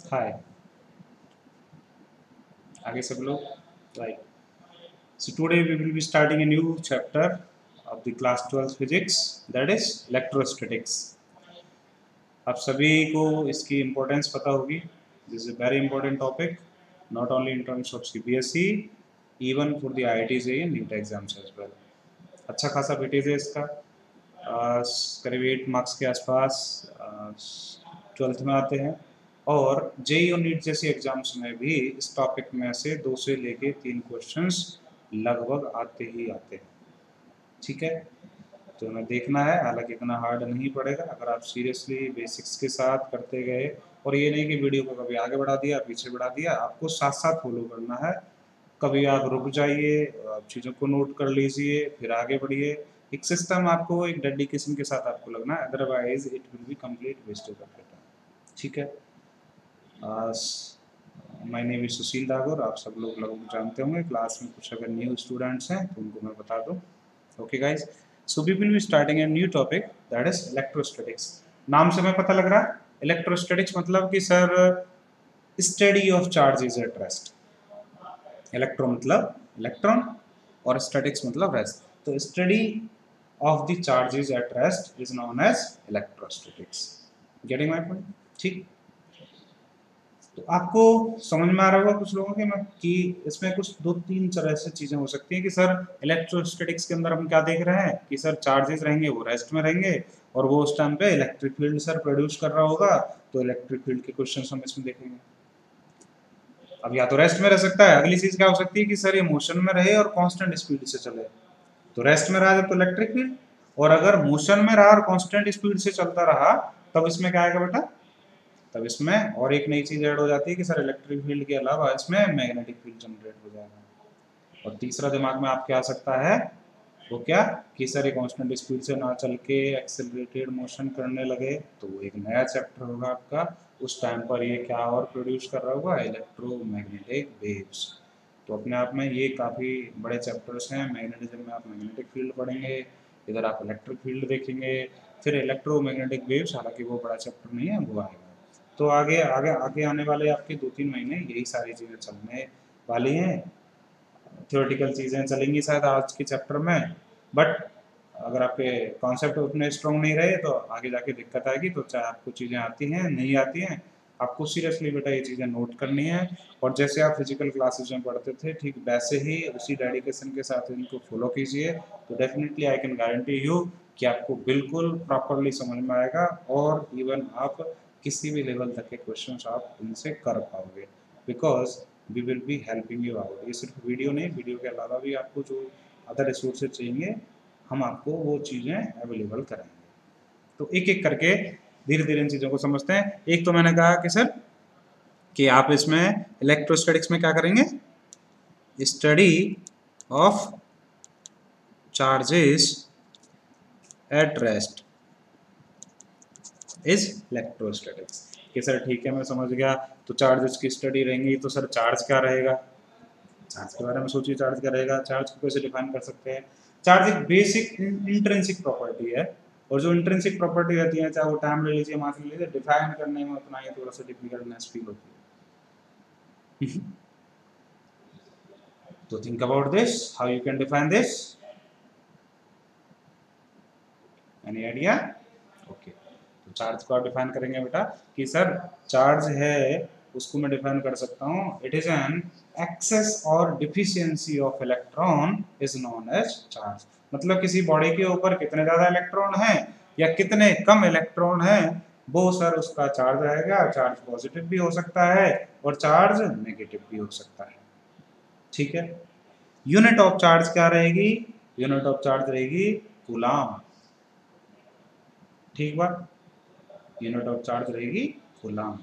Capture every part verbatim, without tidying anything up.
हाय आगे सब लोग right. So today we will be starting a new chapter of the class twelve physics, that is electrostatics. आप सभी को इसकी इम्पोर्टेंस पता होगी. This is a very important topic, not only in terms of C B S E, even for the I I T J E and NEET exams as well. अच्छा खासा weightage है इसका, करीब एट मार्क्स के आसपास twelfth में आते हैं, और जेई और नीट जैसी एग्जाम्स में भी इस टॉपिक में से दो से लेके तीन क्वेश्चंस लगभग आते ही आते हैं. ठीक है, तो हमें देखना है. हालांकि इतना हार्ड नहीं पड़ेगा अगर आप सीरियसली बेसिक्स के साथ करते गए, और ये नहीं कि वीडियो को कभी आगे बढ़ा दिया पीछे बढ़ा दिया, आपको साथ साथ फॉलो करना है. कभी आप रुक जाइए, आप चीज़ों को नोट कर लीजिए, फिर आगे बढ़िए. एक सिस्टम आपको, एक डेडिकेशन के साथ आपको लगना है, otherwise it will be complete wastage of your time. ठीक है. My name is Sushil Dagor. आप सब लोग लगभग जानते होंगे. क्लास में कुछ अगर न्यू स्टूडेंट्स हैं तो उनको मैं बता दूं. Okay guys, so we will be starting a new topic, that is electrostatics. नाम से हमें पता लग रहा है इलेक्ट्रोस्टैटिक्स मतलब कि sir study of charges at rest. Electro मतलब इलेक्ट्रॉन और स्टैटिक्स मतलब रेस्ट. तो study of the charges at rest is known as electrostatics. Getting my point? ठीक. तो आपको समझ में आ रहा होगा कुछ लोगों के में कि इसमें कुछ दो तीन तरह से चीजें हो सकती हैं कि सर इलेक्ट्रोस्टैटिक्स के अंदर हम क्या देख रहे हैं कि सर चार्जेस रहेंगे वो रेस्ट में रहेंगे, और वो उस टाइम पे इलेक्ट्रिक फील्ड सर प्रोड्यूस कर रहा होगा, तो इलेक्ट्रिक फील्ड के क्वेश्चंस हम इसमें देखेंगे. अब या तो रेस्ट में रह सकता है, अगली चीज क्या हो सकती है कि सर ये मोशन में रहे और कांस्टेंट स्पीड से चले. तो रेस्ट में रहा जब तो इलेक्ट्रिक फील्ड, और अगर मोशन में रहा और कांस्टेंट स्पीड से चलता रहा तब इसमें क्या आएगा बेटा? तब इसमें और एक नई चीज ऐड हो जाती है कि सर इलेक्ट्रिक फील्ड के अलावा इसमें मैग्नेटिक फील्ड जनरेट हो जाएगा. और तीसरा दिमाग में आपके आ सकता है वो क्या कि सर ये कांस्टेंट स्पीड से ना चल के एक्सेलरेटेड मोशन करने लगे, तो वो एक नया चैप्टर होगा आपका. उस टाइम पर ये क्या और प्रोड्यूस कर रहा होगा? Electromagnetic waves. तो अपने आप में ये काफ़ी बड़े चैप्टर्स हैं. मैग्नेटिज्म में आप मैग्नेटिक फील्ड पढ़ेंगे, इधर आप इलेक्ट्रिक फील्ड देखेंगे, फिर इलेक्ट्रोमैग्नेटिक वेव्स. हालांकि वो बड़ा चैप्टर नहीं है, वो आएगा. तो आगे आगे आगे आने वाले आपके दो तीन महीने यही सारी चीज़ें चलने वाली हैं. थ्योरेटिकल चीज़ें चलेंगी शायद आज के चैप्टर में, बट अगर आपके कॉन्सेप्ट उतने स्ट्रॉन्ग नहीं रहे तो आगे जाके दिक्कत आएगी. तो चाहे आपको चीज़ें आती हैं नहीं आती हैं, आपको सीरियसली बेटा ये चीज़ें नोट करनी है. और जैसे आप फिजिकल क्लासेस में पढ़ते थे ठीक वैसे ही उसी डेडिकेशन के साथ इनको फॉलो कीजिए, तो definitely I can guarantee you कि आपको बिल्कुल प्रॉपरली समझ में आएगा, और इवन आप किसी भी लेवल तक के क्वेश्चंस आप इनसे कर पाओगे, because we will be helping you out. ये सिर्फ वीडियो नहीं, वीडियो के अलावा भी आपको जो अदर रिसोर्सेज चाहिए हम आपको वो चीज़ें अवेलेबल कराएंगे. तो एक एक करके धीरे धीरे इन चीज़ों को समझते हैं. एक तो मैंने कहा कि सर कि आप इसमें इलेक्ट्रोस्टैटिक्स में क्या करेंगे? Study of charges at rest is electrostatics. कि सर ठीक है मैं समझ गया, तो चार्जेस की स्टडी रहेंगी, तो सर चार्ज क्या रहेगा? चार्ज के बारे में सोचिए, चार्ज क्या रहेगा? चार्ज को कैसे डिफाइन कर सकते हैं? चार्ज एक बेसिक इंट्रिंसिक प्रॉपर्टी है, और जो इंट्रिंसिक प्रॉपर्टी रहती है चाहे वो टाइम ले लीजिए मास ले लीजिए, डिफाइन करने में उतना ही थोड़ा सा डिफिकल्टनेस फील होती है. तो think about this, how you can define this. Any idea? Okay. तो चार्ज को आप डिफाइन करेंगे बेटा कि सर चार्ज है उसको मैं डिफाइन कर सकता हूँ, इट इज एन एक्सेस और deficiency of electron is known as charge. मतलब किसी बॉडी के ऊपर कितने ज्यादा इलेक्ट्रॉन हैं या कितने कम इलेक्ट्रॉन हैं, वो सर उसका चार्ज आएगा. चार्ज पॉजिटिव भी हो सकता है और चार्ज नेगेटिव भी हो सकता है. ठीक है. यूनिट ऑफ चार्ज क्या रहेगी? यूनिट ऑफ चार्ज रहेगी कूलाम. ठीक बात. यूनिट ऑफ चार्ज रहेगी कूलाम.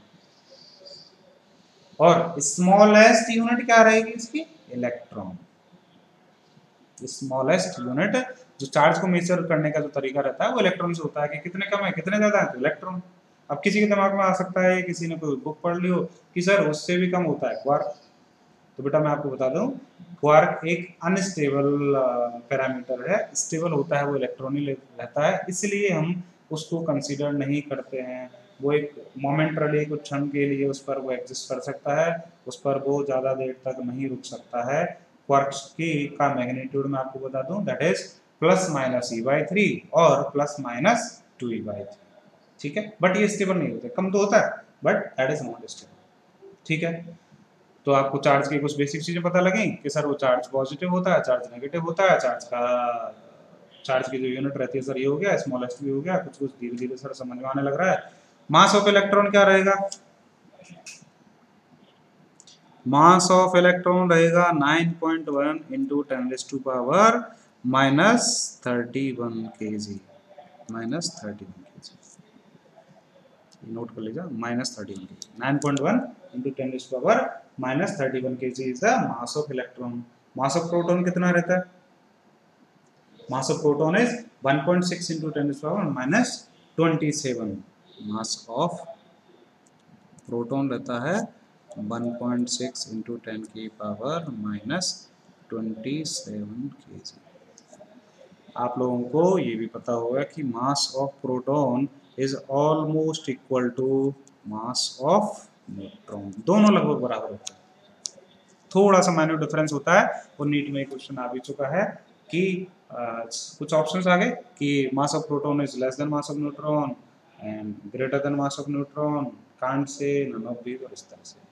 और स्मॉलेस्ट यूनिट क्या रहेगी इसकी? इलेक्ट्रॉन. स्मॉलेस्ट यूनिट जो चार्ज को मेजर करने का जो तरीका रहता है वो इलेक्ट्रॉन से होता है कि कितने कम है कितने ज्यादा है, तो इलेक्ट्रॉन. अब किसी के दिमाग में आ सकता है, किसी ने कोई बुक पढ़ ली हो कि सर उससे भी कम होता है क्वार्क. तो बेटा मैं आपको बता दूं, क्वार्क एक अनस्टेबल पैरामीटर है. स्टेबल होता है वो इलेक्ट्रॉन ही रहता है, इसलिए हम उसको कंसीडर नहीं करते हैं, वो एक मोमेंटरली कुछ क्षण के लिए उस पर वो एग्जिस्ट कर सकता है, उस पर वो ज़्यादा देर तक नहीं रुक सकता है। क्वार्क्स की का मैग्नीट्यूड मैं आपको बता दूं, that is plus minus e by three और plus minus two e by three. ठीक है, बट ये स्टेबल नहीं होते, कम तो होता है but that is not stable. ठीक है, तो आपको चार्ज की कुछ बेसिक चीजें पता लगी कि सर वो चार्ज पॉजिटिव होता है, चार्ज नेगेटिव होता है, चार्ज का चार्ज की जो यूनिट रहती है सर ये हो गया, स्मॉलेस्ट भी हो गया, कुछ कुछ धीरे धीरे सर समझ में आने लग रहा है। मास ऑफ इलेक्ट्रॉन क्या रहेगा? मास ऑफ इलेक्ट्रॉन रहेगा nine point one into ten raise to power minus thirty one k g, minus thirty one k ji, note कर लीजिए, minus thirty one k g, nine point one into ten raise to power minus thirty one k g is the mass of electron. Mass of proton कितना रहता है? Mass of proton is one point six into ten raise to power minus twenty seven. Mass of proton रहता है one point six into ten की power minus twenty seven k g. आप लोगों को ये भी पता होगा कि mass of proton is almost equal to mass of neutron, दोनों लगभग बराबर होते हैं, थोड़ा सा माइन्यूट डिफरेंस होता है। और नीट में क्वेश्चन आ भी चुका है कि आ, कुछ ऑप्शंस आ गए कि mass of proton is less than mass of neutron and greater than mass of neutron, can't say, none of these और इस तरह से।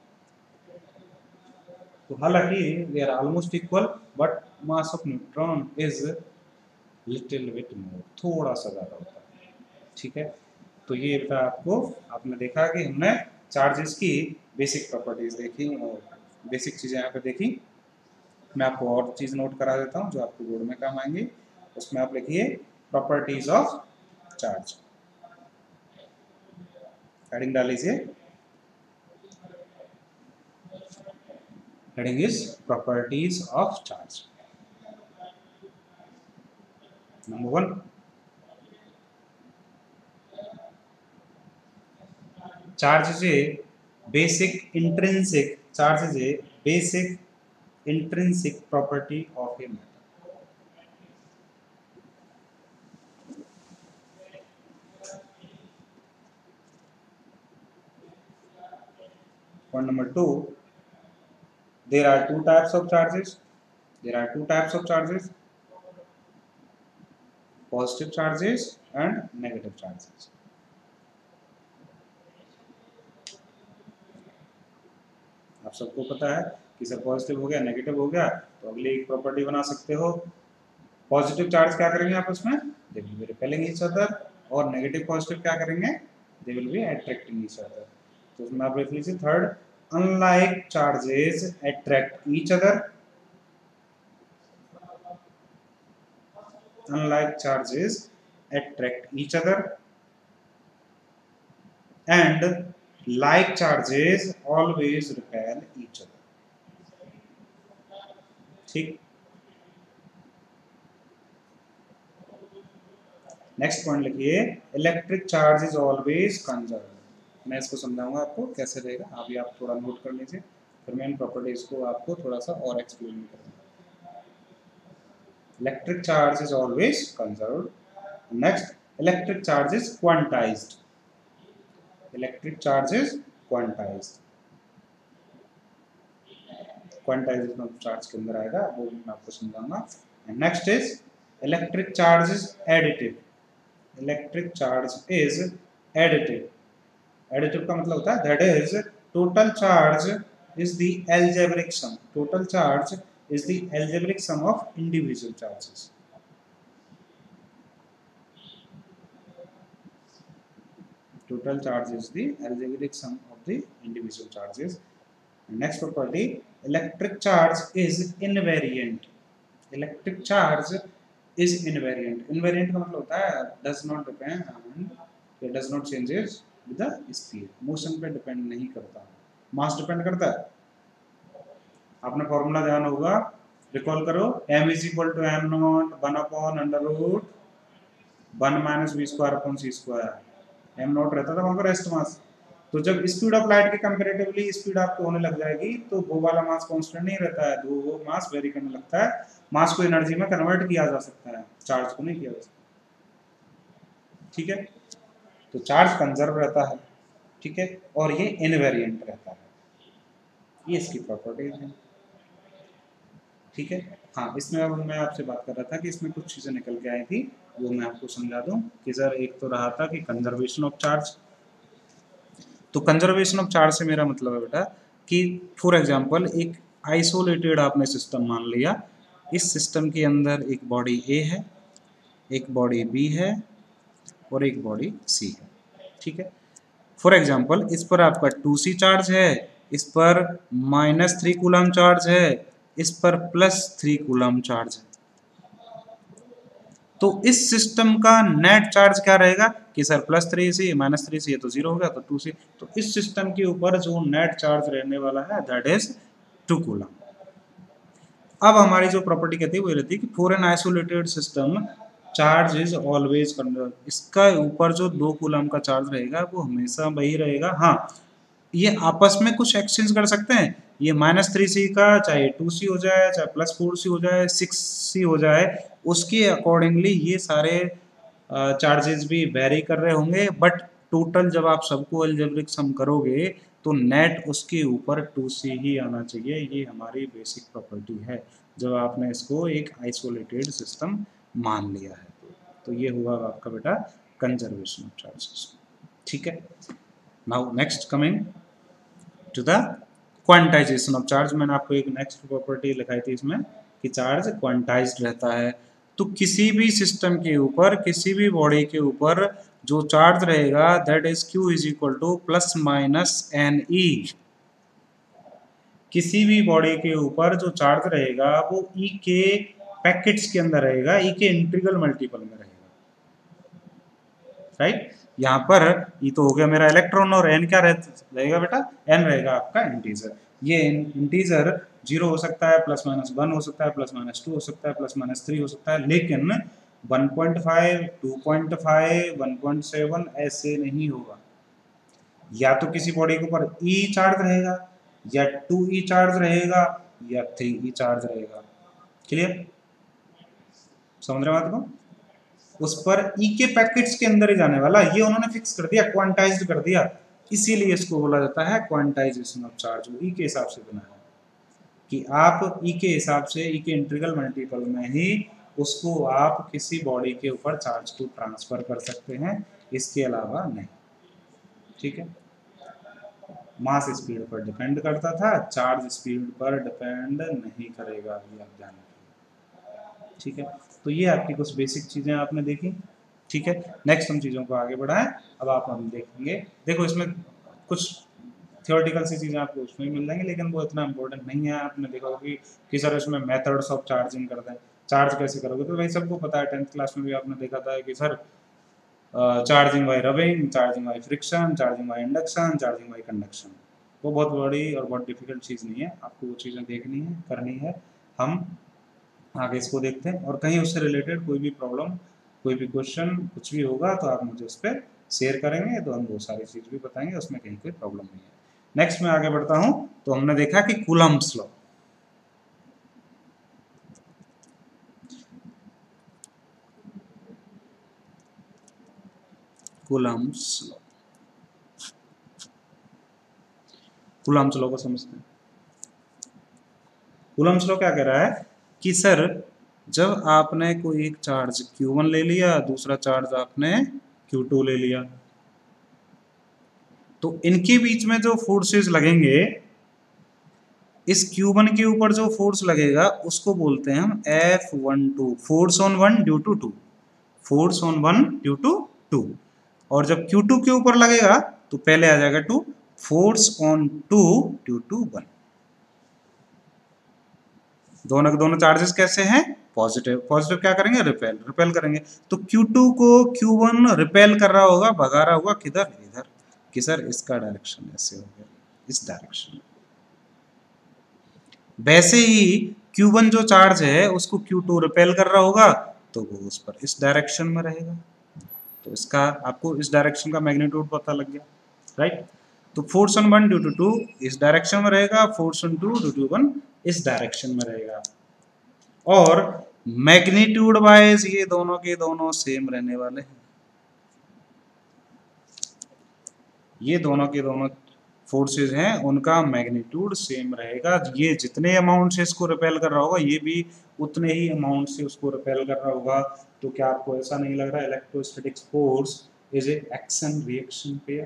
तो हालांकि they are almost equal but mass of neutron is little bit more, थोड़ा सा ज़्यादा होता है। ठीक है, तो ये था आपको, आपने देखा कि हमने चार्जेस की बेसिक प्रॉपर्टीज देखी और बेसिक चीज़ें यहाँ पे देखी। मैं आपको और चीज़ नोट करा देता हूँ जो आपको बोर्ड में काम आएंगी। उसमें आप लिखिए प्रॉपर्टीज ऑफ चार्ज, हेडिंग डाल लीजिए, heading is properties of charge. Number one, charge is a basic intrinsic charge is a basic intrinsic property of a matter. Point number two, there are two types of charges. There are two types of charges: positive charges and negative charges. आप सबको पता है कि sir positive हो गया, negative हो गया, तो अगली एक प्रॉपर्टी बना सकते हो। पॉजिटिव चार्ज क्या करेंगे आपस में? They will be repelling each other, और नेगेटिव पॉजिटिव क्या करेंगे? They will be attracting each other. तो उसमें आप लिख लीजिए third, unlike charges attract each other, unlike charges attract each other and like charges always repel each other. ठीक, next point लिखिए, electric charge is always conserve. मैं इसको समझाऊंगा आपको कैसे रहेगा, अभी आप थोड़ा नोट कर लीजिए, फिर मैं इन प्रॉपर्टीज को आपको थोड़ा सा और एक्सप्लेन करूंगा। Electric charge is always conserved. Next, electric charge is quantized. Electric charge is quantized. Quantization of charge के अंदर आएगा, वो मैं आपको समझाऊंगा। And next is electric charge is additive. Electric charge is additive. Additive का मतलब होता है that is total charge is the algebraic sum. Total charge is the algebraic sum of individual charges. Total charge is the algebraic sum of the individual charges. Next property, electric charge is invariant. Electric charge is invariant. Invariant का मतलब होता है does not depend on, it does not changes with the speed. Motion पे depend नहीं करता, mass depend करता है। आपने फॉर्मूला ध्यान होगा, रिकॉल करो, m is equal to m naught one upon under root one minus v square upon c square. M naught रहता था वहां पर रेस्ट मास, तो जब स्पीड ऑफ लाइट के कंपैरेटिवली स्पीड आपको होने लग जाएगी तो वो वाला मास कांस्टेंट नहीं रहता है, तो वो मास वेरी करने लगता है। मास को एनर्जी में कन्वर्ट किया जा सकता है, चार्ज को नहीं किया जा सकता। ठीक है, तो चार्ज कंजर्व रहता है, ठीक है, और ये इनवेरिएंट रहता है। ये इसकी प्रॉपर्टीज है, ठीक है। हाँ, इसमें अब मैं आपसे बात कर रहा था कि इसमें कुछ चीज़ें निकल के आई थी, वो मैं आपको समझा दूं कि सर एक तो रहा था कि कंजर्वेशन ऑफ चार्ज। तो कंजर्वेशन ऑफ चार्ज से मेरा मतलब है बेटा कि फॉर एग्जांपल एक आइसोलेटेड आपने सिस्टम मान लिया, इस सिस्टम के अंदर एक बॉडी ए है, एक बॉडी बी है और एक बॉडी सी है, ठीक है। फॉर एग्जांपल इस पर आपका टू सी चार्ज है, इस पर माइनस थ्री कूलम चार्ज है, इस पर प्लस थ्री कूलम चार्ज है। तो इस सिस्टम का नेट चार्ज क्या रहेगा कि sir plus three c minus three c, तो जीरो हो गया, तो टू सी। तो इस सिस्टम के ऊपर जो नेट चार्ज रहने वाला है दैट इज टू कूलम। अब हमारी जो प्रॉपर्टी कहती है वो रहती है कि for an isolated system charge is always conserve. इसका ऊपर जो दो कूलम का चार्ज रहेगा वो हमेशा वही रहेगा। हाँ, ये आपस में कुछ एक्सचेंज कर सकते हैं, ये माइनस थ्री सी का चाहे टू सी हो जाए, चाहे प्लस फोर सी हो जाए, सिक्स सी हो जाए, उसके अकॉर्डिंगली ये सारे चार्जेस भी वेरी कर रहे होंगे, बट टोटल जब आप सबको अलजेब्रिक सम करोगे तो नेट उसके ऊपर टू सी ही आना चाहिए। ये हमारी बेसिक प्रॉपर्टी है जब आपने इसको एक आइसोलेटेड सिस्टम मान लिया है। तो ये हुआ आपका बेटा कंजर्वेशन ऑफ चार्जेस, ठीक है। Now next coming to the quantization of charge. मैंने आपको एक नेक्स्ट प्रॉपर्टी लिखाई थी इसमें कि चार्ज क्वांटाइज्ड रहता है। तो किसी भी सिस्टम के ऊपर, किसी भी बॉडी के ऊपर जो चार्ज रहेगा that is q is equal to plus minus n e. किसी भी बॉडी के ऊपर जो चार्ज रहेगा वो ई के पैकेट्स के अंदर रहेगा, ई के इंटीग्रल मल्टीपल में रहेगा, राइट। यहाँ पर ये तो हो गया मेरा इलेक्ट्रॉन, और एन क्या रहेगा बेटा, एन रहेगा आपका इंटीजर। ये इंटीजर जीरो हो सकता है, प्लस माइनस वन हो सकता है, प्लस माइनस टू हो सकता है, प्लस माइनस थ्री हो सकता है, लेकिन one point five, two point five, one point seven ऐसे नहीं होगा। या तो किसी बॉडी के ऊपर ई चार्ज रहेगा, या टू ई चार्ज रहेगा, या थ्री ई चार्ज रहेगा। क्लियर, समझ रहे हो बात को? उस पर ई के पैकेट्स के अंदर ही जाने वाला, ये उन्होंने फिक्स कर दिया, क्वांटाइज्ड कर दिया, इसीलिए इसको बोला जाता है क्वांटाइजेशन ऑफ चार्ज। वो ई के हिसाब से बना है कि आप ई के हिसाब से, ई के इंटीग्रल मल्टीपल में ही उसको आप किसी बॉडी के ऊपर चार्ज को ट्रांसफर कर सकते हैं, इसके अलावा नहीं, ठीक है। मास स्पीड पर डिपेंड करता था, चार्ज स्पीड पर डिपेंड नहीं करेगा, ये आप ध्यान रखिए, ठीक है। तो ये आपकी कुछ बेसिक चीज़ें आपने देखी, ठीक है। नेक्स्ट हम चीज़ों को आगे बढ़ाएं। अब आप हम देखेंगे, देखो इसमें कुछ थियोरेटिकल सी चीज़ें आपको उसमें मिल जाएंगी, लेकिन वो इतना इंपॉर्टेंट नहीं है। आपने देखा होगा कि, कि सर इसमें मेथड्स ऑफ चार्जिंग करते हैं, चार्ज कैसे करोगे, तो भाई सबको पता है, टेंथ क्लास में भी आपने देखा था कि sir charging by rubbing, charging by friction, charging by induction, charging by conduction. वो बहुत बड़ी और बहुत डिफिकल्ट चीज़ नहीं है, आपको वो चीज़ें देखनी है, करनी है। हम आगे इसको देखते हैं, और कहीं उससे रिलेटेड कोई भी प्रॉब्लम, कोई भी क्वेश्चन, कुछ भी होगा तो आप मुझे उस पर शेयर करेंगे, तो हम वो सारी चीज़ भी बताएंगे, उसमें कहीं कोई प्रॉब्लम नहीं है। नेक्स्ट मैं आगे बढ़ता हूँ। तो हमने देखा कि coulomb's law, coulomb's law, coulomb's law को समझते हैं। कूलम्ब्स लॉ क्या कह रहा है कि सर जब आपने कोई एक चार्ज क्यू वन ले लिया, दूसरा चार्ज आपने क्यू टू ले लिया, तो इनके बीच में जो फोर्सेस लगेंगे, इस क्यू वन के ऊपर जो फोर्स लगेगा उसको बोलते हैं हम f one two, force on one due to two, force on one due to two. और जब क्यू टू के ऊपर लगेगा तो पहले आ जाएगा two, force on two due to one. दोनों के दोनों चार्जेस कैसे हैं, पॉजिटिव। पॉजिटिव क्या करेंगे, रिपेल, रिपेल करेंगे। तो क्यू टू को क्यू वन रिपेल कर रहा होगा, भगा रहा होगा किधर, इधर, कि सर इसका डायरेक्शन ऐसे हो गया, इस डायरेक्शन में। वैसे ही क्यू वन जो चार्ज है उसको क्यू टू रिपेल कर रहा होगा, तो वो उस पर इस डायरेक्शन में रहेगा। तो इसका आपको इस डायरेक्शन का मैग्नीट्यूड पता लग गया, राइट। तो force on one due to two इस डायरेक्शन में रहेगा, force on two due to one इस डायरेक्शन में रहेगा। और मैग्नीट्यूड वाइज ये दोनों के दोनों सेम रहने वाले हैं, ये दोनों के दोनों फोर्सेस हैं, उनका मैग्नीट्यूड सेम रहेगा। ये जितने अमाउंट से इसको रिपेल कर रहा होगा ये भी उतने ही अमाउंट से उसको रिपेल कर रहा होगा। तो क्या आपको ऐसा नहीं लग रहा electrostatic force is a action reaction pair?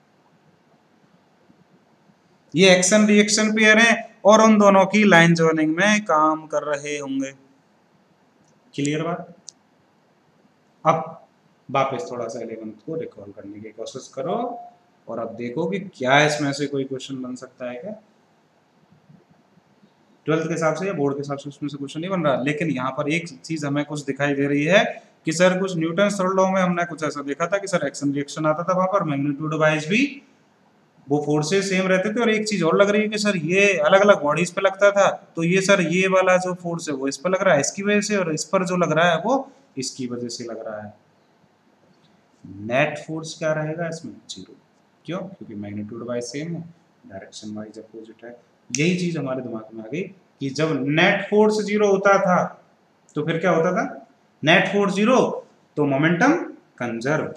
ये एक्शन रिएक्शन पेयर है और उन दोनों की लाइन जॉइनिंग में काम कर रहे होंगे। क्लियर बात? अब वापस थोड़ा सा इलेवेंथ को रिकॉल करने की कोशिश करो और अब देखो कि क्या इसमें से कोई क्वेश्चन बन सकता है क्या। ट्वेल्थ के हिसाब से या बोर्ड के हिसाब से उसमें से क्वेश्चन नहीं बन रहा, लेकिन यहाँ पर एक चीज हमें कुछ दिखाई दे रही है कि सर कुछ न्यूटन थर्ड लॉ में हमने कुछ ऐसा देखा था कि सर एक्शन रिएक्शन आता था वहां पर मैग्नीट्यूड वाइज भी वो फोर्सेस सेम रहते थे। और एक चीज और लग रही है कि सर ये अलग अलग बॉडीज पे लगता था, तो ये सर ये वाला जो फोर्स है वो इस पर लग रहा है इसकी वजह से, और इस पर जो लग रहा है वो इसकी वजह से लग रहा है। नेट फोर्स क्या रहेगा इसमें? जीरो। क्यों? क्योंकि मैग्नीट्यूड वाइज सेम है, डायरेक्शन वाइज अपोजिट है। यही चीज हमारे दिमाग में आ गई कि जब नेट फोर्स जीरो होता था तो फिर क्या होता था? नेट फोर्स जीरो तो मोमेंटम कंजर्व।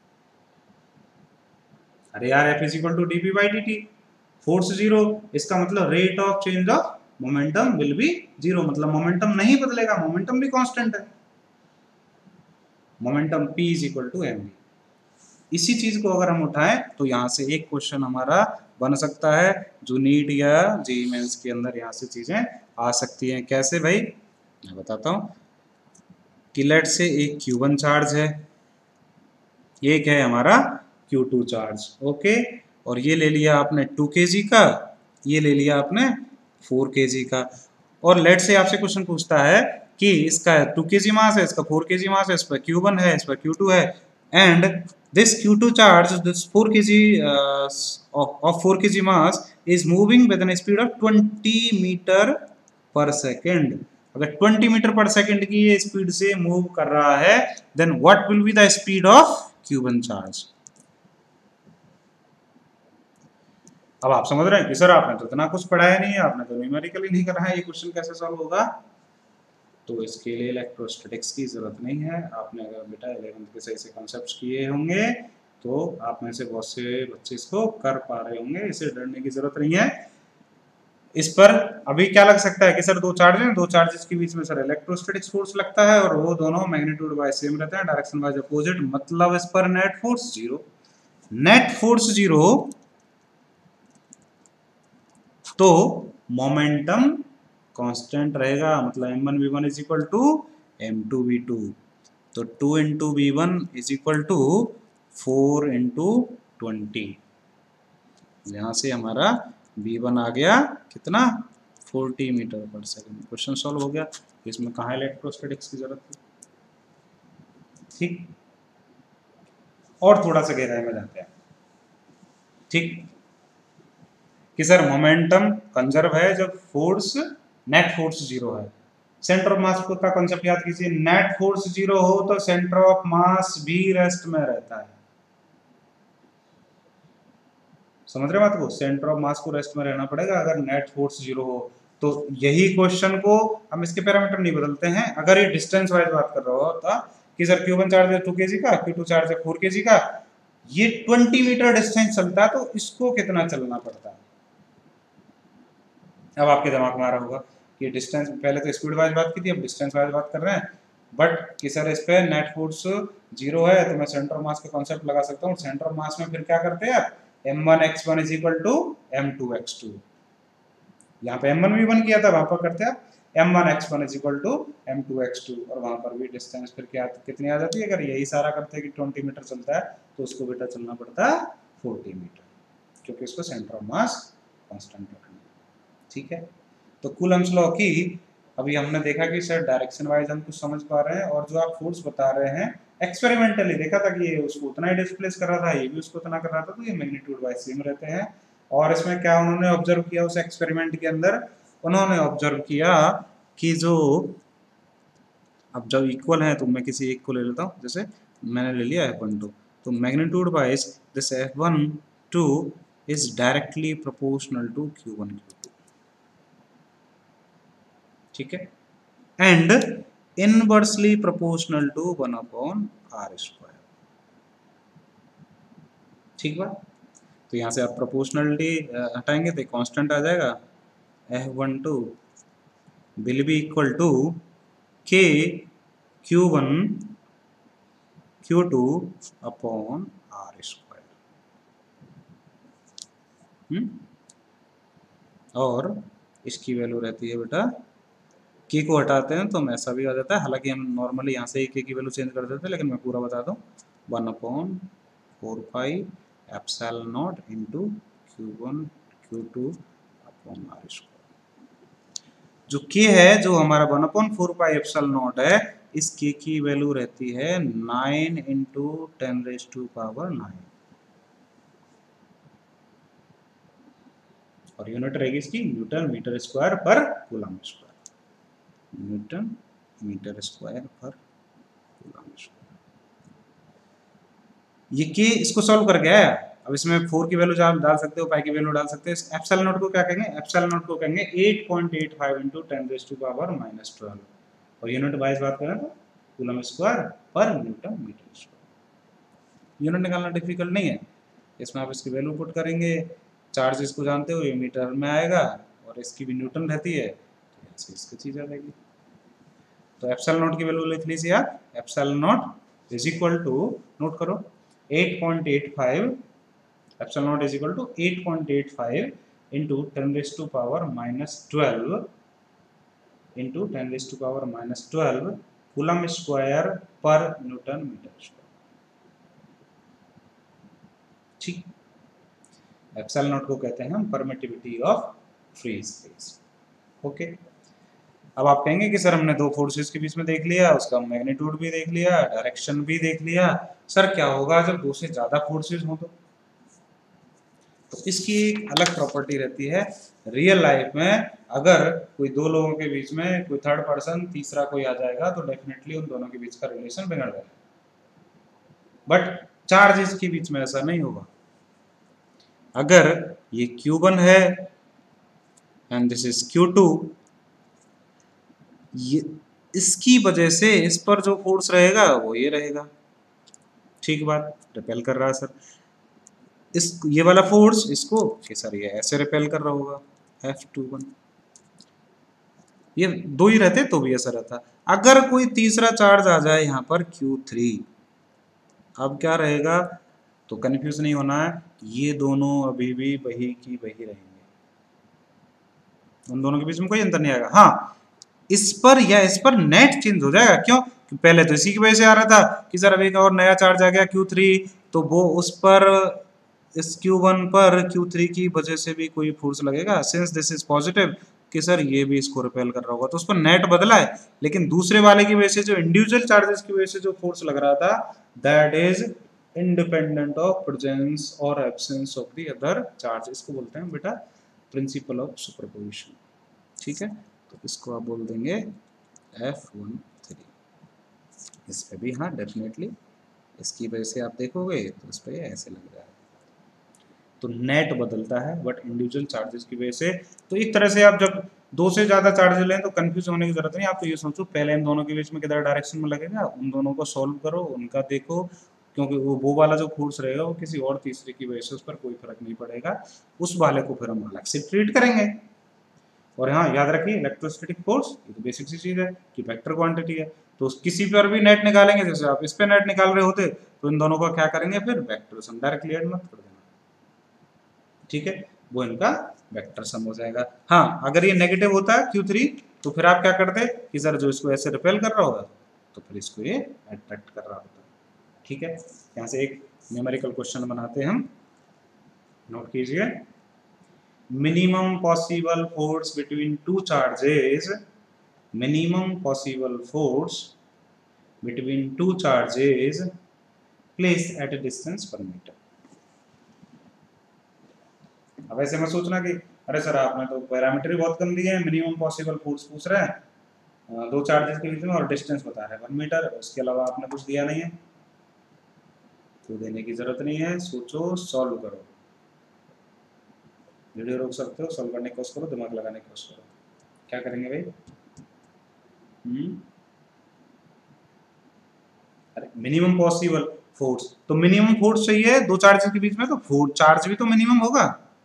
अरे यार f is equal to d p by d t, force zero इसका मतलब rate of change of momentum will be zero, मतलब मोमेंटम नहीं बदलेगा, मोमेंटम भी कांस्टेंट है। Momentum p is equal to m. इसी चीज को अगर हम उठाएं तो यहाँ से एक क्वेश्चन हमारा बन सकता है जो नीट या जेईई मेंस के अंदर यहाँ से चीजें आ सकती हैं। कैसे भाई? मैं बताता हूँ कि लेट से एक क्यू वन चार्ज है, एक है हमारा क्यू टू चार्ज, ओके। और ये ले लिया आपने टू के जी का, ये ले लिया आपने फोर के जी का। और लेट से आपसे क्वेश्चन पूछता है कि इसका टू के जी मास है, इसका फोर के जी मास है, इस पर क्यू वन है, इस पर क्यू टू है, and this Q two charge, this four kilograms uh, of, of four kilograms mass is moving with a speed of twenty meter per second. अगर twenty meter per second की ये speed से move कर रहा है, then what will be the speed of Q one charge? अब आप समझ रहे हैं कि सर आपने तो इतना कुछ पढ़ाया नहीं है, आपने तो न्यूमेरिकली नहीं करा है, ये क्वेश्चन कैसे सॉल्व होगा? तो इसके लिए इलेक्ट्रोस्टैटिक्स की जरूरत नहीं है। आपने अगर बेटा इलेवेंथ के सही से कॉन्सेप्ट्स किए होंगे तो आप में से बहुत से बच्चे इसको कर पा रहे होंगे, इसे डरने की जरूरत नहीं है। इस पर अभी क्या लग सकता है कि सर दो चार्ज हैं, दो चार्जेस के बीच में सर इलेक्ट्रोस्टैटिक फोर्स लगता है और वो दोनों मैग्नीट्यूड वाइज सेम रहते हैं, डायरेक्शन वाइज अपोजिट, मतलब इस पर net force zero. Net force zero तो मोमेंटम कांस्टेंट रहेगा, मतलब m one v one is equal to m two v two. तो two into v one is equal to four into twenty. यहां से हमारा वी वन आ गया कितना? Forty metre per second. Question solve हो गया। इसमें कहाँ इलेक्ट्रोस्टैटिक्स की जरूरत है? ठीक, और थोड़ा सा गहराई में जाते हैं। ठीक कि सर मोमेंटम कंजर्व है जब फोर्स नेट फोर्स जीरो है। सेंटर ऑफ मास का कॉन्सेप्ट याद कीजिए, नेट फोर्स जीरो हो तो सेंटर ऑफ मास भी रेस्ट में रहता है। समझ रहे बात को? सेंटर ऑफ मास को रेस्ट में रहना पड़ेगा अगर नेट फोर्स जीरो हो। तो यही क्वेश्चन को हम इसके पैरामीटर नहीं बदलते हैं, अगर ये डिस्टेंस वाइज बात कर रहा होता कि सर क्यू वन चार्ज है टू के जी का, क्यू टू चार्ज है फोर के जी का, ये ट्वेंटी मीटर डिस्टेंस चलता है तो इसको कितना चलना पड़ता है? अब आपके दिमाग में आ रहा होगा कि डिस्टेंस, पहले तो स्पीड वाइज बात की थी, अब डिस्टेंस वाइज बात कर रहे हैं, बट कि सर इस पे नेट फोर्स जीरो है तो मैं सेंटर ऑफ मास का कॉन्सेप्ट लगा सकता हूँ। सेंटर ऑफ मास में फिर क्या करते हैं? M one x one is equal to m two x two. यहाँ पे एम वन वी वन किया था, वहां पर करते हैं m one x one is equal to m two x two, और वहां पर भी डिस्टेंस फिर क्या कितनी आ जाती है? अगर यही सारा करते हैं कि ट्वेंटी मीटर चलता है तो उसको बेटा चलना पड़ता है फोर्टी मीटर, क्योंकि इसको सेंटर ऑफ मास कांस्टेंट रखना। ठीक है, तो कूलम्स लॉ की अभी हमने देखा कि सर डायरेक्शन वाइज हम कुछ समझ पा रहे हैं, और जो आप फोर्स बता रहे हैं एक्सपेरिमेंटली देखा था कि ये उसको उतना ही डिस्प्लेस कर रहा था, ये भी उसको उतना कर रहा था, तो ये मैग्नीट्यूड वाइज सेम रहते हैं। और इसमें क्या उन्होंने ऑब्जर्व किया उस एक्सपेरिमेंट के अंदर? उन्होंने ऑब्जर्व किया कि जो अब जब इक्वल है तो मैं किसी एक को ले लेता हूँ, जैसे मैंने ले लिया एफ वन टू, तो magnitude wise this f one two is directly proportional to q one Q two. ठीक है, and inversely proportional to one upon r square. ठीक बा? तो यहाँ से आप प्रोपोर्शनलिटी हटाएंगे तो कांस्टेंट आ जाएगा, f one two will be equal to k q one Q two upon r square. और इसकी वैल्यू रहती है बेटा, के को हटाते हैं तो हम ऐसा भी आ जाता है, हालांकि हम नॉर्मली यहाँ से ही के की वैल्यू चेंज कर देते हैं, लेकिन मैं पूरा बता दूँ, one upon four pi epsilon naught into q one Q two upon r square. जो के है जो हमारा one upon four pi epsilon naught है, इस के की वैल्यू रहती है nine into ten raise to power nine, और यूनिट रहेगी इसकी newton metre square per coulomb square, newton metre square per coulomb square. ये के इसको सॉल्व कर गया है। अब इसमें फोर की वैल्यू आप डाल सकते हो, पाई की वैल्यू डाल सकते हो। एप्सिलॉन नॉट को क्या कहेंगे, एप्सिलॉन नॉट को कहेंगे eight point eight five into ten raise to power minus twelve, और यूनिट वाइज बात करें तो coulomb square per newton metre square. Unit निकालना डिफिकल्ट नहीं है, इसमें आप इसकी वैल्यू पुट करेंगे, चार्ज इसको जानते हो ये मीटर में आएगा और इसकी भी न्यूटन रहती है, तो ऐसे इसकी चीज आ जाएगी। तो एप्सिलॉन नॉट की वैल्यू लिख लीजिए आप, epsilon naught is equal to, note करो, eight point eight five, epsilon naught is equal to eight point eight five into ten raise to power minus twelve into ten raise to power minus twelve coulomb square per newton metre square. ठीक, epsilon naught को कहते हैं हम permittivity of free space. Okay, अब आप कहेंगे कि sir हमने दो फोर्सेस के बीच में देख लिया, उसका मैग्नीट्यूड भी देख लिया, डायरेक्शन भी देख लिया, सर क्या होगा जब दो से ज्यादा फोर्सेस हो तो? तो इसकी एक अलग प्रॉपर्टी रहती है। रियल लाइफ में अगर कोई दो लोगों के बीच में कोई थर्ड पर्सन तीसरा कोई आ जाएगा तो डेफिनेटली उन दोनों के बीच का रिलेशन बिगड़ जाएगा, बट चार्जेस के बीच में ऐसा नहीं होगा। अगर ये क्यू वन है and this is q two, ये इसकी वजह से इस पर जो फोर्स रहेगा वो ये रहेगा, ठीक बात, रिपेल कर रहा है सर इस, ये वाला फोर्स इसको कि सर ये ऐसे रिपेल कर रहा होगा एफ टू वन, ये दो ही रहते तो भी ऐसा रहता। अगर कोई तीसरा चार्ज आ जाए यहाँ पर क्यू थ्री, अब क्या रहेगा, तो कंफ्यूज नहीं होना है, ये दोनों अभी भी वही की वही रहेंगे, उन दोनों के बीच में कोई अंतर नहीं आएगा। हाँ, इस पर या इस पर नेट चेंज हो जाएगा, क्यों, पहले तो इसी की वजह से आ रहा था कि सर अभी एक और नया चार्ज आ गया क्यू थ्री, तो वो उस पर इस क्यू वन पर क्यू थ्री की वजह से भी कोई फोर्स लगेगा, सिंस दिस इज पॉजिटिव कि सर ये भी इसको रिपेल कर रहा होगा, तो उस पर नेट बदला है। लेकिन दूसरे वाले की वजह से जो इंडिविजुअल चार्जेस की वजह से जो फोर्स लग रहा था, that is independent of presence और absence of the other charge. इसको बोलते हैं बेटा प्रिंसिपल ऑफ सुपरपोजिशन। ठीक है, तो इसको आप बोल देंगे एफ वन थ्री। इस पे भी हाँ डेफिनेटली इसकी वजह से आप देखोगे तो इस पे ऐसे लग रहा है, तो नेट बदलता है बट इंडिविजुअल चार्जेस की वजह से। तो एक तरह से आप जब दो से ज्यादा चार्ज लें तो कंफ्यूज होने की जरूरत नहीं, आप तो ये सोचो पहले इन दोनों के बीच में किधर डायरेक्शन में लगेगा, उन दोनों को सॉल्व करो, उनका देखो, क्योंकि वो वो वाला जो फोर्स रहेगा वो किसी और तीसरे की वजह से उस पर कोई फर्क नहीं पड़ेगा, उस वाले को फिर हम अलग से ट्रीट करेंगे। और हाँ याद रखिए, इलेक्ट्रोस्टैटिक फोर्स ये तो बेसिक सी चीज है कि वेक्टर क्वांटिटी है, तो किसी पर भी नेट निकालेंगे, जैसे आप इस पे नेट निकाल रहे होते तो इन दोनों का क्या करेंगे, फिर वेक्टर सम डायरेक्टली ऐड मत कर देना, ठीक है, वो इनका वेक्टर सम हो जाएगा। हाँ, अगर ये नेगेटिव होता है क्यू थ्री तो फिर आप क्या करते कि सर जो इसको ऐसे रिपेल कर रहा होगा तो फिर इसको ये अट्रैक्ट कर रहा होता। ठीक है, यहाँ से एक न्यूमेरिकल क्वेश्चन बनाते हैं हम, नोट कीजिए। minimum possible force between two charges, minimum possible force between two charges placed at a distance per meter। अब ऐसे में सोचना कि अरे सर आपने तो पैरामीटर ही बहुत कम दिए हैं, मिनिमम पॉसिबल फोर्स पूछ रहे हैं दो चार्जेस के बीच में और डिस्टेंस बता रहे हैं वन मीटर, उसके अलावा आपने कुछ दिया नहीं है, तो देने की जरूरत नहीं है, सोचो सॉल्व करो, वीडियो रोक सकते हो, सॉल्व करने की कोशिश करो, दिमाग लगाने की कोशिश करो। क्या करेंगे भाई, हम्म अरे मिनिमम पॉसिबल फोर्स, तो मिनिमम फोर्स चाहिए दो चार्जेस के बीच में, तो फोर्स चार्ज भी तो मिनिमम होगा,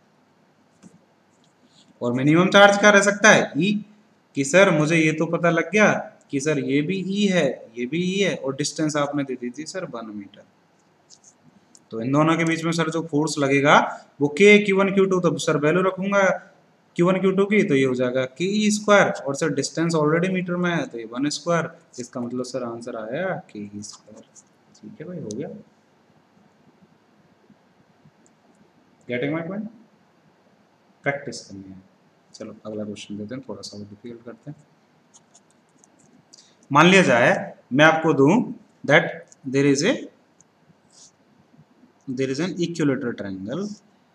और मिनिमम चार्ज क्या रह सकता है, ई। कि सर मुझे ये तो पता लग गया कि सर ये भी ई है, ये भी ई है, और डिस्टेंस आपने दे दी थी सर वन मीटर। तो इन दोनों के बीच में सर जो फोर्स लगेगा वो k q one Q two, तो सर वैल्यू रखूंगा क्यू वन क्यू टू की, तो ये हो जाएगा के ई स्क्वायर, और सर डिस्टेंस ऑलरेडी मीटर में है तो ये वन स्क्वायर, इसका मतलब सर आंसर आया के ई स्क्वायर। ठीक है भाई, हो गया। Getting my point? प्रैक्टिस करनी है। चलो अगला क्वेश्चन देते हैं, थोड़ा सा वो डिफिकल्ट करते हैं। मान लिया जाए मैं आपको दूं that there is a there is an equilateral triangle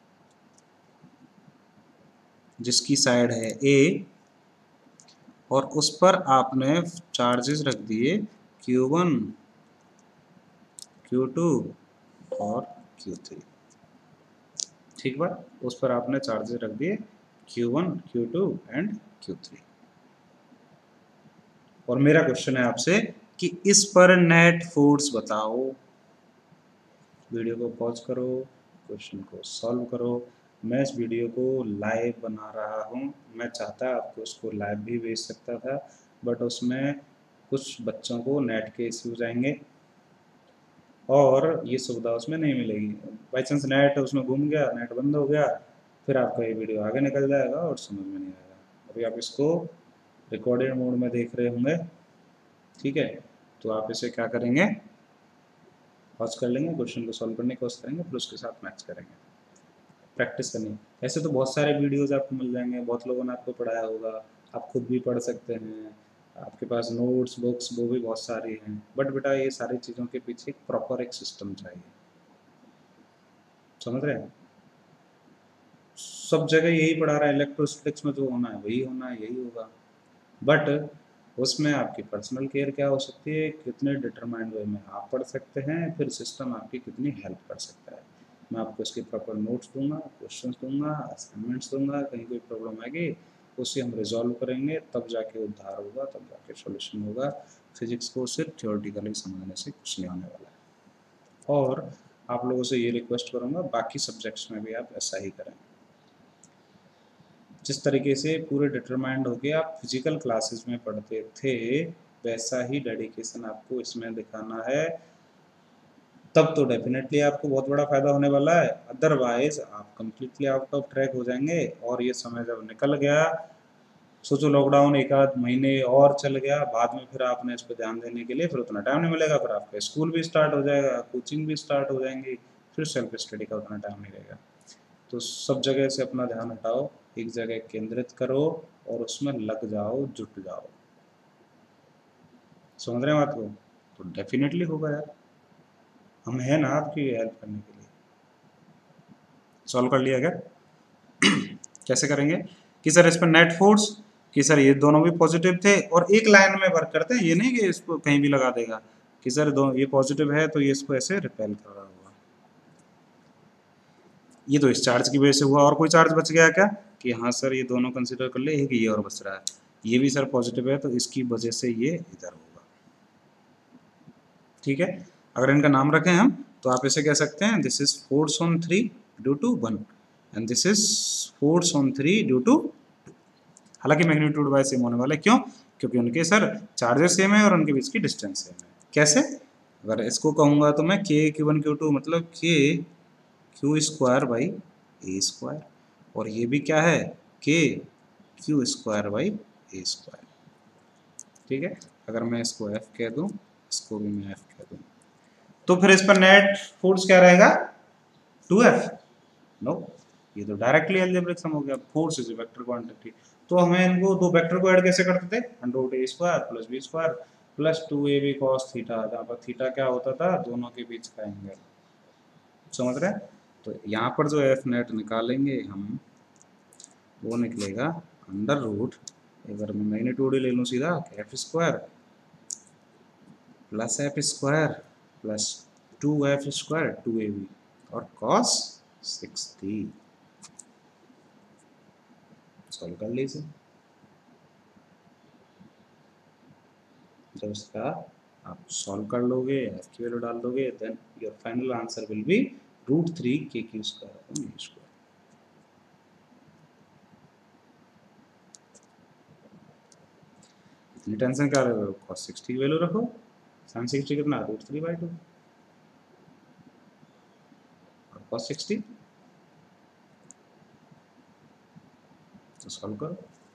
जिसकी साइड है ए, और उस पर आपने चार्जेस रख दिए क्यू वन, क्यू टू और क्यू थ्री। ठीक बात, उस पर आपने चार्जेस रख दिए Q one, Q two and Q three. और मेरा क्वेश्चन है आपसे कि इस पर नेट फोर्स बताओ। वीडियो को पॉज करो, क्वेश्चन को सॉल्व करो। मैं इस वीडियो को लाइव बना रहा हूँ, मैं चाहता आपको उसको लाइव भी भेज सकता था, बट उसमें कुछ बच्चों को नेट के इश्यूज आएंगे और ये सुविधा उसमें नहीं मिलेगी। बाई चांस नेट उसमें घूम गया, नेट बंद हो गया, फिर आपका ये वीडियो आगे निकल जाएगा और समझ में नहीं आएगा। अभी आप इसको रिकॉर्डेड मोड में देख रहे होंगे, ठीक है, तो आप इसे क्या करेंगे, पॉज कर लेंगे, क्वेश्चन को सॉल्व करने की कोशिश करेंगे, फिर उसके साथ मैच करेंगे, प्रैक्टिस करनी है। ऐसे तो बहुत सारे वीडियोस आपको मिल जाएंगे, बहुत लोगों ने आपको पढ़ाया होगा, आप खुद भी पढ़ सकते हैं, आपके पास नोट्स बुक्स वो भी बहुत सारी हैं, बट बेटा ये सारी चीज़ों के पीछे एक प्रॉपर एक सिस्टम चाहिए। समझ रहे हैं? सब जगह यही पढ़ा रहा है, इलेक्ट्रोस्टैटिक्स में जो होना है वही होना है, यही होगा, बट उसमें आपकी पर्सनल केयर क्या हो सकती है, कितने डिटरमाइंड वे में आप पढ़ सकते हैं, फिर सिस्टम आपकी कितनी हेल्प कर सकता है। मैं आपको इसके प्रॉपर नोट्स दूंगा, क्वेश्चंस दूंगा, असाइनमेंट्स दूंगा, कहीं कोई प्रॉब्लम आएगी उसे हम रिजॉल्व करेंगे, तब जाके उद्धार होगा, तब जाके सॉल्यूशन होगा। फिजिक्स को सिर्फ थियोरेटिकली समझने से कुछ नहीं होने वाला है। और आप लोगों से ये रिक्वेस्ट करूँगा बाकी सब्जेक्ट्स में भी आप ऐसा ही करें। जिस तरीके से पूरे डिटरमाइंड होके आप फिजिकल क्लासेस में पढ़ते थे, वैसा ही डेडिकेशन आपको इसमें दिखाना है, तब तो डेफिनेटली आपको बहुत बड़ा फायदा होने वाला है। अदरवाइज आप कंप्लीटली आउट ऑफ ट्रैक हो जाएंगे, और ये समय जब निकल गया, सोचो लॉकडाउन एक आध महीने और चल गया, बाद में फिर आपने इस पर ध्यान देने के लिए फिर उतना टाइम नहीं मिलेगा, फिर आपका स्कूल भी स्टार्ट हो जाएगा, कोचिंग भी स्टार्ट हो जाएंगी, फिर सेल्फ स्टडी का उतना टाइम नहीं रहेगा। तो सब जगह से अपना ध्यान हटाओ, एक जगह केंद्रित करो और उसमें लग जाओ, जुट जाओ। समझ रहे हैं बात को? तो डेफिनेटली होगा यार, हम हैं ना आपकी हेल्प करने के लिए। सॉल्व कर लिया क्या? कैसे करेंगे कि सर इस पर नेट फोर्स, कि सर ये दोनों भी पॉजिटिव थे, और एक लाइन में वर्क करते हैं, ये नहीं कि इसको कहीं भी लगा देगा कि सर दो ये पॉजिटिव है तो ये इसको ऐसे रिपेल कर रहा होगा। ये तो इस चार्ज की वजह से हुआ, और कोई चार्ज बच गया क्या कि हाँ सर ये दोनों कंसिडर कर ले, एक ये और बच रहा है, ये भी सर पॉजिटिव है तो इसकी वजह से ये इधर होगा। ठीक है, अगर इनका नाम रखें हम तो आप इसे कह सकते हैं this is force on three due to one, and this is force on three due to two. हालांकि मैग्नीट्यूड वाइज सेम होने वाला है, क्यों? क्योंकि उनके सर चार्जेस सेम है और उनके बीच की डिस्टेंस सेम है। कैसे? अगर इसको कहूँगा तो मैं के क्यू वन क्यू टू मतलब K Q square by A square, और ये भी क्या है K Q square by A square. ठीक है, अगर मैं इसको एफ कह दूँ, इसको भी मैं एफ कह दूँ, तो फिर इस पर नेट फोर्स क्या रहेगा, टू एफ? नो, ये तो डायरेक्टली अलजेब्रिक सम हो गया, फोर्स इज वेक्टर क्वांटिटी। तो हमें इनको दो वेक्टर को ऐड कैसे करते थे, under root A square plus B square plus two A B cos theta, जहाँ पर थीटा क्या होता था, दोनों के बीच का एंगल। समझ रहे हैं? तो यहाँ पर जो एफ नेट निकालेंगे हम, वो निकलेगा अंडर रूट, अगर मैं मैग्नीट्यूड ही ले लूँ सीधा, F square plus F square plus two F square two A B और कॉस सिक्सटी। सॉल्व कर लीजिए, जब इसका आप सॉल्व कर लोगे, एफ की वैल्यू डाल दोगे, then your final answer will be root three K Q square upon U square. इतनी टेंशन क्या रहे हो, cos सिक्सटी की वैल्यू रखो, sin सिक्सटी कितना रूट थ्री बाई टू और cos सिक्सटी तो सॉल्व करो।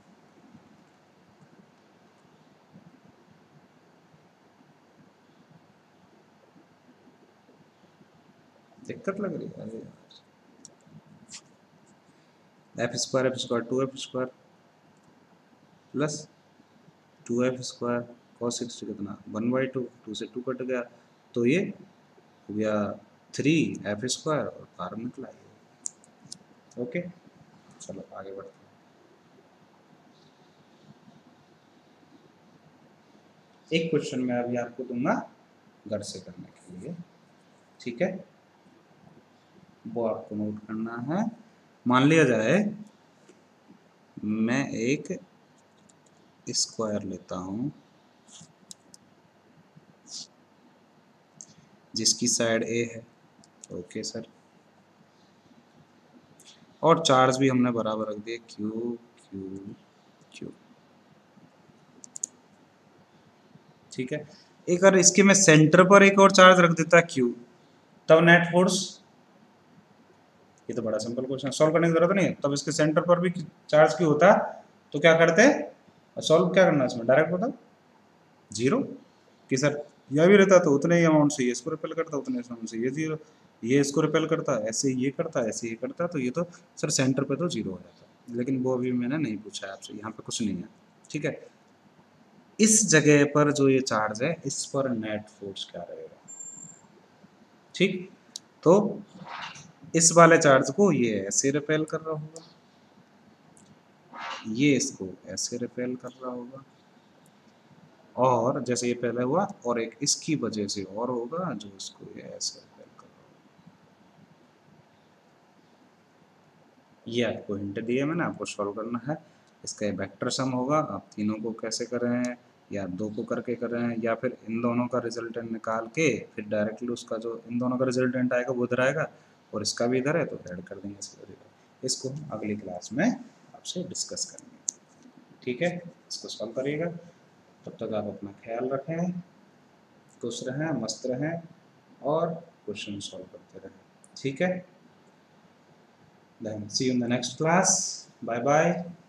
दिक्कत लग रही है, अरे यार F square F square two F square plus two F square cos sixty कितना वन बाई टू, टू से टू कट गया तो ये हो गया थ्री एफ स्क्वायर और बाहर निकला ये। ओके चलो आगे बढ़ते हैं। एक क्वेश्चन मैं अभी आपको दूंगा घर से करने के लिए, ठीक है, वो आपको नोट करना है। मान लिया जाए मैं एक स्क्वायर लेता हूं जिसकी साइड ए है, ओके सर, और चार्ज भी हमने बराबर रख दिए क्यू क्यू क्यू, ठीक है। एक अगर इसके मैं सेंटर पर एक और चार्ज रख देता क्यू, तब नेट फोर्स, ये तो बड़ा सिंपल क्वेश्चन, सॉल्व करने की जरूरत नहीं है। तब इसके सेंटर पर भी चार्ज क्यू होता तो क्या करते, सॉल्व क्या करना है इसमें, डायरेक्ट बताओ जीरो कि सर यह भी रहता तो उतने ही अमाउंट से ये इसको रिपेल करता, उतने अमाउंट से ये जीरो, ये इसको रिपेल करता, ऐसे ये करता, ऐसे ये करता, तो ये तो सर सेंटर पे तो जीरो हो जाता। लेकिन वो अभी मैंने नहीं पूछा है आपसे, यहाँ पे कुछ नहीं है, ठीक है। इस जगह पर जो ये चार्ज है इस पर नेट फोर्स क्या रहेगा, ठीक। तो इस वाले चार्ज को ये ऐसे रिपेल कर रहा होगा, ये इसको ऐसे रिपेल कर रहा होगा, और जैसे ये पहले हुआ, और एक इसकी वजह से और होगा जो इसको ये ऐसे रिपेल कर रहा होगा। ये आपको हिंट दिया मैंने, आपको सॉल्व करना है। इसका वेक्टर सम होगा, आप तीनों को कैसे कर रहे हैं, या दो को करके कर रहे हैं, या फिर इन दोनों का रिजल्टेंट निकाल के फिर डायरेक्टली उसका जो इन दोनों का रिजल्टेंट आएगा वो इधर आएगा और इसका भी इधर है तो ऐड कर देंगे इसको। इसको हम अगली क्लास में आपसे डिस्कस करेंगे, ठीक है। इसको सॉल्व करिएगा, तब तक आप अपना ख्याल रखें, खुश रहें, मस्त रहें और क्वेश्चन सॉल्व करते रहें, ठीक है। Then see you in the next class. Bye bye.